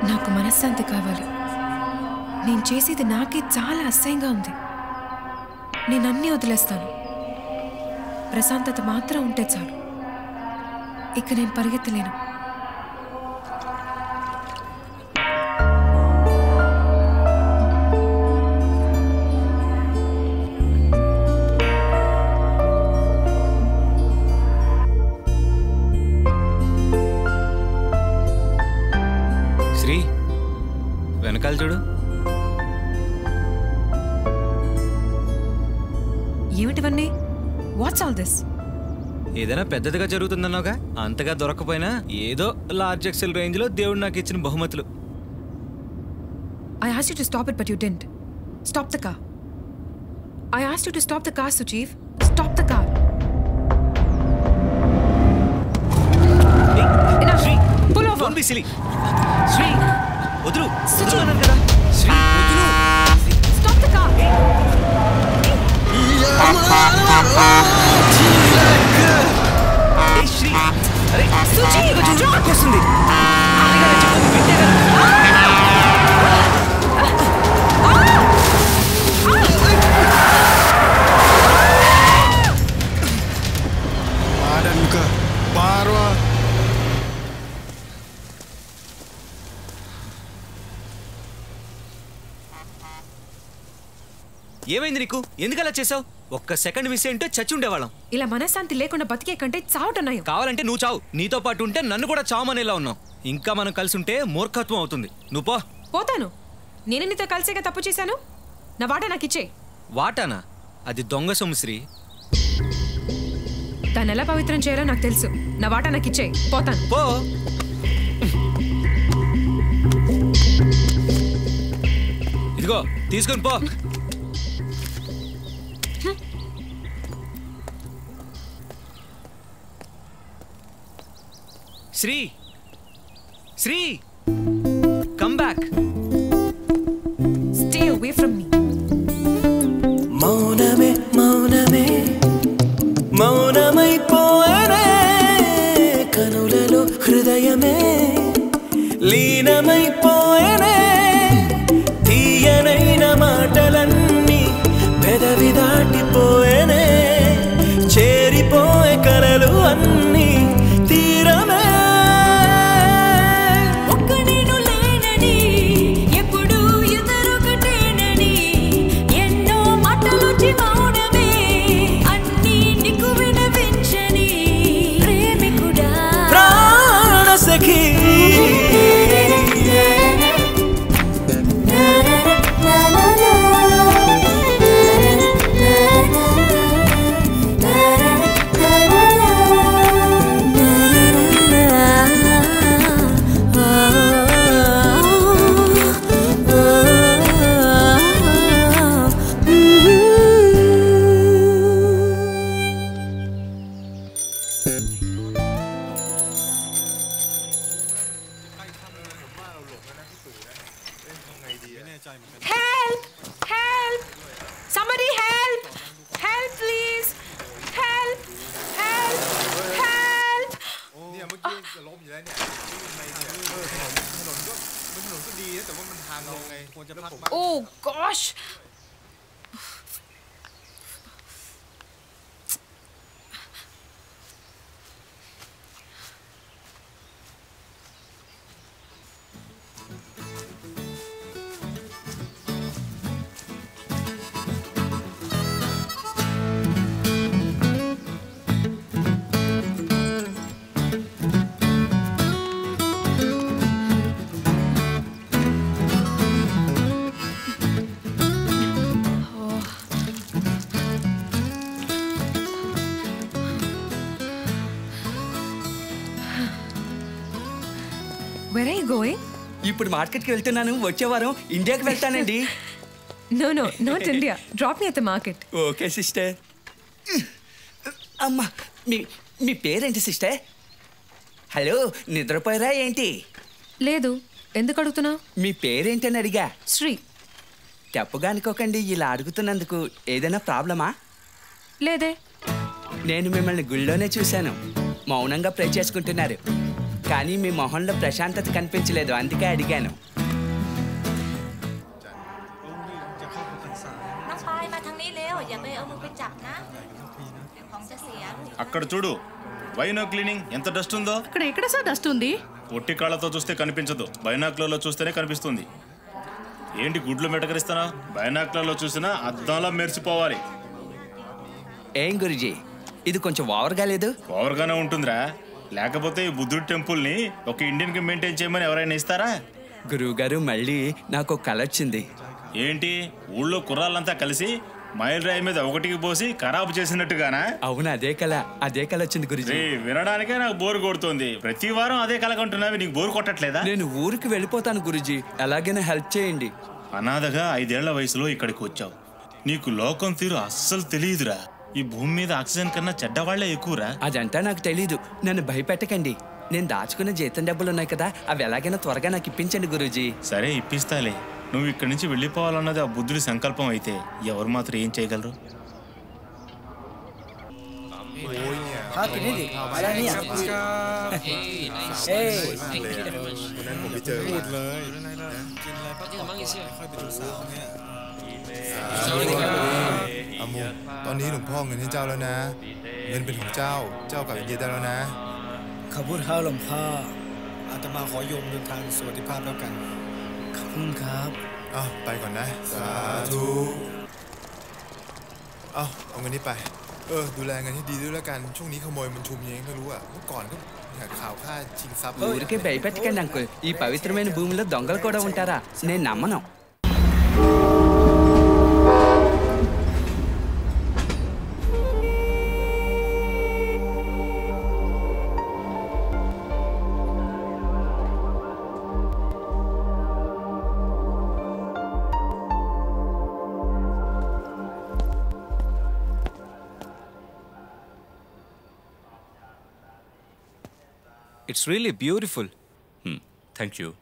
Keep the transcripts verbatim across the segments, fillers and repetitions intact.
నాకు మనశ్శాంతి కావాలి. నేను చేసేది నాకే చాలా అసహ్యంగా ఉంది. నేను అన్నీ వదిలేస్తాను. ప్రశాంతత మాత్రం ఉంటే చాలు. ఇక నేను పరిగెత్తలేను. శ్రీ, వెనకాల చూడు. ఏమిటివన్నీ? What's all this? ఏదైనా పెద్దదిగా జరుగుతుందన్నావుగా, అంతగా దొరకపోయినా ఏదో లార్జ్ ఎక్సెల్ రేంజ్ లో దేవుడు నాకు ఇచ్చిన బహుమతులు. I asked you to stop it, but you didn't. Stop the car. I asked you to stop the car, Sujeev. Stop the car. Hey, Enough. Shri, pull over. Don't be silly. Shri, వదులు. వదులు అన్నాను కదా. Shri, వదులు. Stop the car. Hey. Hey, Shri. అరే, Sujeev, నాకు వస్తుంది. అడిగారా చెప్పు, వింటే కదా. ఏమైంది నీకు? ఎందుకు అలా చేసావు? ఒక్క సెకండ్ మిస్ ఏంటో చచ్చి ఉండేవాళ్ళం. ఇలా మనశ్శాంతి లేకుండా బతికే కంటే చావటన్నాయో. కావాలంటే నువ్వు చావు, నీతో పాటు ఉంటే నన్ను కూడా చావమనేలా ఉన్నావు. ఇంకా మనం కలిసి ఉంటే మూర్ఖత్వం అవుతుంది. నువ్వు పో. పోతాను. నేను నీతో కలిసేగా తప్పు చేశాను. నా వాటా నాకు ఇచ్చే. వాటానా? అది దొంగ సొమ్ము శ్రీ. దాన్ని ఎలా పవిత్రం చేయాలో నాకు తెలుసు. నా వాటా నాకు ఇచ్చే. పోతాను. పో. ఇదిగో తీసుకొని పో. Shri, Shri, come back. Stay away from me. మౌనమే మౌనమే మౌనమైపోయనే కనులలో హృదయమే లీనమైపోయనే తీయనైన మాటలన్నీ పెదవి దాటిపోయనే చేరిపోయే కలలు అన్నీ తీరమే. Help! Help! Somebody help! Help, please! Help! Help! Help! เนี่ยเมื่อกี้จะล้มอยู่แล้วเนี่ยถนนถนนก็ถนนก็ดีนะแต่ว่ามันทางลงไงควรจะพักบ้าง Oh gosh! Where are you going? ఇప్పుడు మార్కెట్కి వెళ్తున్నాను. వచ్చే వారం ఇండియాకి వెళ్తానండి. No, no, not India. Drop me at the market. Okay sister. అమ్మా, మీ మీ పేరేంటి సిస్టర్? హలో, నిద్రపోయారా ఏంటి? లేదు. ఎందుకు అడుగుతున్నావు? మీ పేరేంటని అడిగా. శ్రీ. తప్పుగా అనుకోకండి, ఇలా అడుగుతున్నందుకు ఏదైనా ప్రాబ్లమా? లేదే. నేను మిమ్మల్ని గుళ్ళోనే చూశాను. మౌనంగా ప్రే చేసుకుంటున్నారు. కానీ మీ మొహంలో ప్రశాంతత కనిపించలేదు, అందుకే అడిగాను. అక్కడ చూడు, బైనో క్లీనింగ్ ఎంత డస్ట్ ఉందో. ఇక్కడ ఎక్కడ సార్ డస్ట్ ఉంది? ఒట్టి కాళ్ళతో చూస్తే కనిపించదు, బైనాక్లర్లో చూస్తేనే కనిపిస్తుంది. ఏంటి గుడ్లు మెటకరిస్తానా? బైనాక్లర్లో చూసినా అద్దంలా మెరిసిపోవాలి. ఏం గురుజీ, ఇది కొంచెం ఓవర్గా లేదు? ఓవర్గానే ఉంటుందిరా, లేకపోతే ఈ బుద్ధుడి టెంపుల్ని ఒక ఇండియన్కి మెయింటైన్ చేయమని ఎవరైనా ఇస్తారా? గురువు గారు, మళ్ళీ నాకు కళ వచ్చింది. ఏంటి, ఊళ్ళో కుర్రాళ్ళంతా కలిసి మైల్ రాయి మీద ఒకటికి పోసి ఖరాబు చేసినట్టుగానా? అవును, అదే కళ, అదే కళ వచ్చింది గురుజీ. వినడానికే నాకు బోరు కొడుతుంది. ప్రతి వారం అదే కళ కొంటున్నావి, నీకు బోరు కొట్టట్లేదా? నేను ఊరికి వెళ్ళిపోతాను గురుజీ, ఎలాగైనా హెల్ప్ చేయండి. అనాథగా ఐదేళ్ల వయసులో ఇక్కడికి వచ్చావు, నీకు లోకం తీరు అస్సలు తెలియదురా. ఈ భూమి మీద ఆక్సిజన్ కన్నా చెడ్డవాళ్లే ఎక్కువరా. అదంతా నాకు తెలీదు, నన్ను భయపెట్టకండి. నేను దాచుకున్న జీతం డబ్బులు ఉన్నాయి కదా, అవి ఎలాగైనా త్వరగా నాకు ఇప్పించండి గురూజీ. సరే, ఇప్పిస్తాలే. నువ్వు ఇక్కడి నుంచి వెళ్ళిపోవాలన్నది ఆ బుద్ధుడి సంకల్పం అయితే ఎవరు మాత్రం ఏం చేయగలరు? อามูตอนนี้หลวงพ่อเงินให้เจ้าแล้วนะเงินเป็นของเจ้าเจ้ากลับอินเดียได้แล้วนะขอบคุณครับหลวงพ่ออาตมาขอโยมเดินทางสวัสดิภาพแล้วกันขอบคุณครับอ้าวไปก่อนนะสาธุอ้าวเอาเงินนี้ไปเออดูแลเงินให้ดีด้วยแล้วกันช่วงนี้ขโมยมันชุมเองไม่รู้อ่ะเมื่อก่อนก็ข่าวฆ่าชิงทรัพย์ ఊరికే భయపెట్టకండి అంకుల్. ఈ పవిత్రమైన భూమిలో దొంగలు కూడా ఉంటారా? నేను నమ్మను. It's really beautiful. Hmm. Thank you.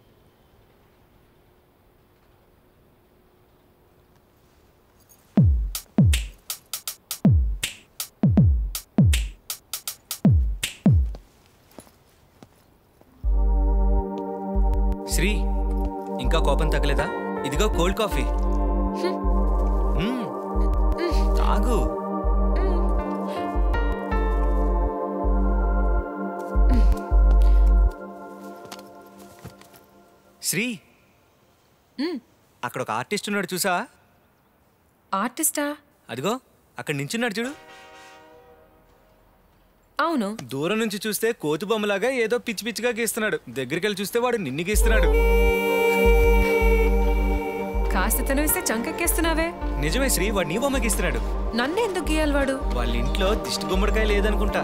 Shri, ఇంకా కోపం తగ్గలేదా? ఇదిగో కోల్డ్ కాఫీ. తాగు. శ్రీ, అక్కడ ఒక ఆర్టిస్ట్ ఉన్నాడు చూసా? ఆర్టిస్టా? అదిగో అక్కడ నించున్నాడు చూడు. అవును. దూరం నుంచి చూస్తే కోతి బొమ్మలాగా ఏదో పిచ్చి పిచ్చిగా గీస్తున్నాడు, దగ్గరికి వెళ్ళి చూస్తే వాడు నిన్ను గీస్తున్నాడు. కాస్త తనవిస్తే చంకెక్కేస్తున్నావే. నిజమే శ్రీ, వాడు నీ బొమ్మ గీస్తున్నాడు. నన్ను ఎందుకు గీయాలి వాడు? వాళ్ళ ఇంట్లో దిష్టి గుమ్మడికాయ లేదనుకుంటా.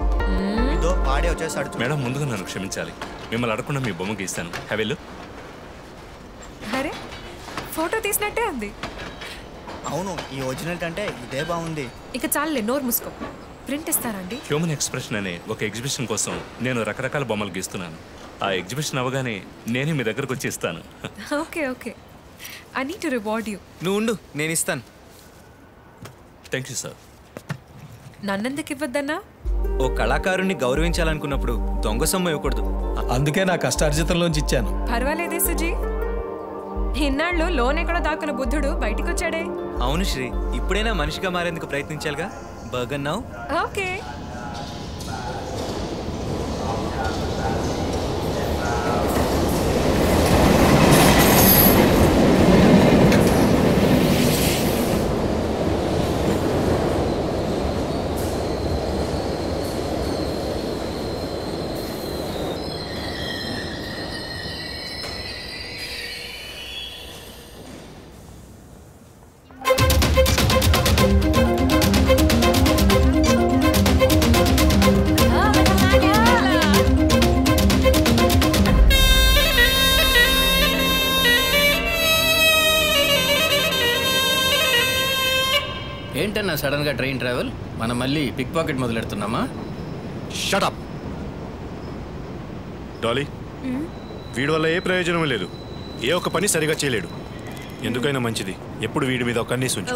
మేడం, ముందుగా నన్ను క్షమించాలి. మిమ్మల్ని అడగకుండా మీ బొమ్మ గీస్తాను. హెవెల్లు. అరే, ఫోటో తీసినట్టే ఉంది. అవును, ఈ ఒరిజినల్ కంటే ఇదే బాగుంది. ఇక చాలులే, నోరు మూసుకో. ప్రింట్ ఇస్తారండి? హ్యూమన్ ఎక్స్ప్రెషన్ అనే ఒక ఎగ్జిబిషన్ కోసం నేను రకరకాల బొమ్మలు గీస్తున్నాను. ఆ ఎగ్జిబిషన్ అవగానే నేనే మీ దగ్గరకు వచ్చి ఇస్తాను. Okay okay, I need to reward you. నువ్వు ఉండు, నేను ఇస్తాను. Thank you sir. నన్నెందుకు ఇవ్వద్దన్నా? ఓ కళాకారుణ్ణి గౌరవించాలనుకున్నప్పుడు దొంగ సొమ్ము ఇవ్వకూడదు. అందుకే నా కష్టార్జితంలోంచి ఇచ్చాను. పర్వాలేదే సుజీ, ఇన్నాళ్ళు లోన్ ఎక్కడో దాక్కున్న బుద్ధుడు బయటికి వచ్చాడే. అవును శ్రీ, ఇప్పుడైనా మనిషిగా మారేందుకు ప్రయత్నించాలిగా. బర్గన్నావు. ఓకే. ఏంటన్నా సడన్ గా ట్రైన్ ట్రావెల్? మనం మళ్ళీ పిక్ పాకెట్ మొదలెడుతున్నామా? Shut up Dolly. వీడి వల్ల ఏ ప్రయోజనం లేదు, ఏ ఒక్క పని సరిగా చేయలేడు. ఎందుకైనా మంచిది ఎప్పుడు వీడి మీద ఒక కన్నీసు ఉంచు.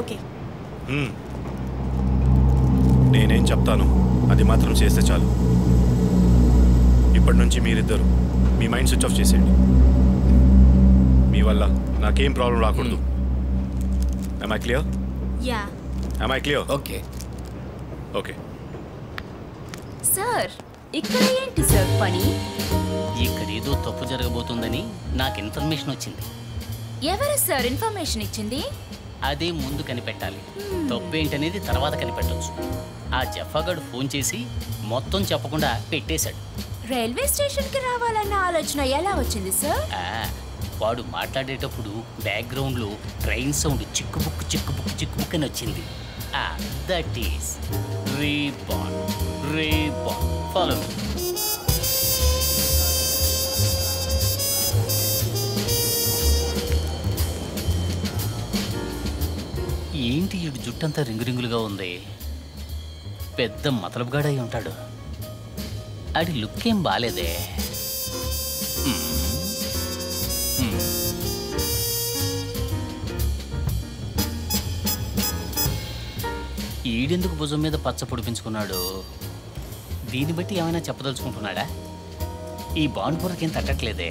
నేనేం చెప్తాను అది మాత్రం చేస్తే చాలు. ఇప్పటి నుంచి మీరిద్దరు మీ మైండ్ స్విచ్ ఆఫ్ చేసేయండి. మీ వల్ల నాకేం ప్రాబ్లం రాకూడదు. Am I clear? Yeah. Am I clear? Okay okay. Sir ఇక్కడ ఏంటి సార్ పని? ఇక్కడ ఏదో తప్పు జరగబోతుందని నాకు ఇన్ఫర్మేషన్ వచ్చింది. ఎవరు సార్ ఇన్ఫర్మేషన్ ఇచ్చింది? అదే ముందు కనిపెట్టాలి. తప్పేంటనేది తర్వాత కనిపెట్టొచ్చు. ఆ జఫాగాడు ఫోన్ చేసి మొత్తం చెప్పకుండా పెట్టేశాడు. రైల్వే స్టేషన్ కి రావాలన్న ఆలోచన ఎలా వచ్చింది సార్? ఆ, వాడు మాట్లాడేటప్పుడు బ్యాక్గ్రౌండ్ లో ట్రైన్ సౌండ్ చిక్కుబుక్కు చిక్కుబుక్కు చిక్కుబుక్ అని వచ్చింది. That is reborn. Reborn. Follow me. ఏంటి ఈ జుట్టంతా రింగు రింగులుగా ఉంది? పెద్ద మతలబుగాడు అయి ఉంటాడు. ఆడి లుక్ ఏం బాలేదే. ఈడెందుకు భుజం మీద పచ్చ పొడిపించుకున్నాడు? దీన్ని బట్టి ఏమైనా చెప్పదలుచుకుంటున్నాడా? ఈ బాండ్ పొరకేం తట్టట్లేదే.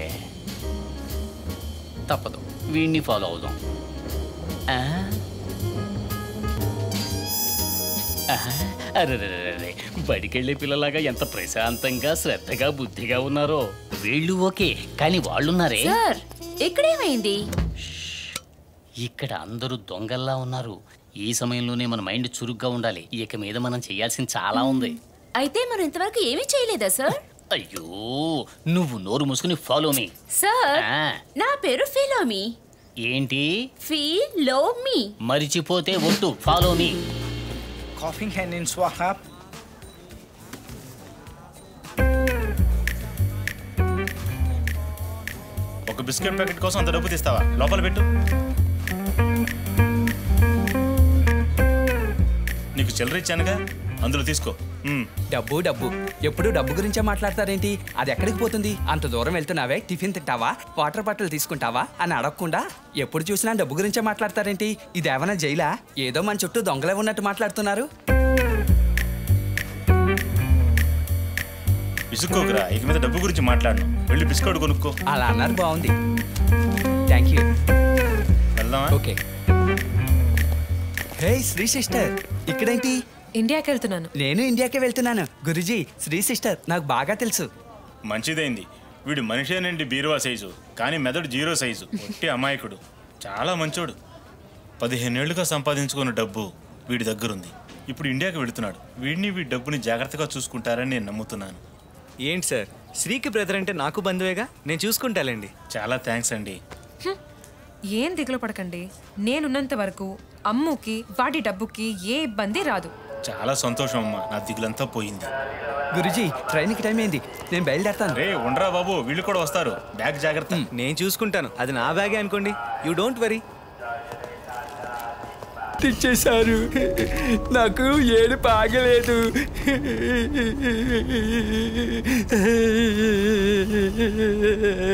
తప్పదు, వీడిని ఫాలో అవుదాం. అరే, బడికెళ్ళే పిల్లలాగా ఎంత ప్రశాంతంగా శ్రద్ధగా బుద్ధిగా ఉన్నారో. వీళ్ళు ఓకే, కానీ వాళ్ళున్నారే. సార్ ఇక్కడేమైంది? ఇక్కడ అందరూ దొంగల్లా ఉన్నారు. ఈ సమయంలోనే మన మైండ్ చురుగ్గా ఉండాలి. ఇక మీద మనం చేయాల్సింది చాలా ఉంది. అయితే మనం ఇంతవరకు ఏమీ చేయలేదా సార్? అయ్యో, నువ్వు నోరు మూసుకుని ఫాలో మీ. సార్ నా పేరు ఫిలోమి. ఏంటి? ఫిలోమి. మరిచిపోతే ఒట్టు. Follow me. కాఫింగ్ హ్యాండ్ ఇన్ స్వాహాబ్. ఒక బిస్కెట్ ప్యాకెట్ కోసం అంత డబ్బు తీస్తావా? లోపల పెట్టు. నీకు చిల్లర ఇచ్చానుగా, అందులో తీసుకో. డబ్బు డబ్బు ఎప్పుడు డబ్బు గురించే మాట్లాడతారేంటి? అది ఎక్కడికి పోతుంది? అంత దూరం వెళ్తున్నావే, టిఫిన్ తింటావా, వాటర్ బాటిల్ తీసుకుంటావా అని అడగకుండా ఎప్పుడు చూసినా డబ్బు గురించే మాట్లాడతారేంటి? ఇదేమన్నా జైలా? ఏదో మన చుట్టూ దొంగలే ఉన్నట్టు మాట్లాడుతున్నారు. విసుక్కోకురా, ఇక మీద డబ్బు గురించి మాట్లాడను. వెళ్ళి బిస్కెట్ కొనుక్కో. అలా అన్నారు, బాగుంది. Thank you. వెళ్దామా? ఓకే. హే శ్రీ సిస్టర్, ఇక్కడేంటి? ఇండియాకి వెళ్తున్నాను. నేను ఇండియాకే వెళ్తున్నాను. గురుజీ, శ్రీ సిస్టర్ నాకు బాగా తెలుసు. మంచిదైంది. వీడు మనిషేనండి బీరువా సైజు, కానీ మెదడు జీరో సైజు. ఒట్టి అమాయకుడు, చాలా మంచోడు. పదిహేనేళ్లుగా సంపాదించుకున్న డబ్బు వీడి దగ్గరుంది. ఇప్పుడు ఇండియాకి వెళుతున్నాడు. వీడిని వీడి డబ్బుని జాగ్రత్తగా చూసుకుంటారని నేను నమ్ముతున్నాను. ఏంటి సార్, శ్రీకి బ్రదర్ అంటే నాకు బంధువేగా, నేను చూసుకుంటాలేండి. చాలా థ్యాంక్స్ అండి. ఏం దిగులు పడకండి. నేనున్నంత వరకు అమ్ముకి వాటి డబ్బుకి ఏ ఇబ్బంది రాదు. చాలా సంతోషం అమ్మా, నా దిగులంతా పోయింది. గురుజీ, ట్రైన్కి టైం అయింది, నేను బయలుదేరుతాను. రే ఉండరా బాబు, వీళ్ళు కూడా వస్తారు. బ్యాగ్ జాగ్రత్త. నేను చూసుకుంటాను, అది నా బ్యాగే అనుకోండి. You don't worry. తెచ్చేశారు, నాకు ఏడు పాగలేదు.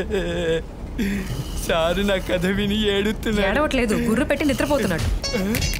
సారు నా కథ విని ఏడుతున్నాడు. ఏడవట్లేదు, గుర్రు పెట్టి నిద్రపోతున్నాడు.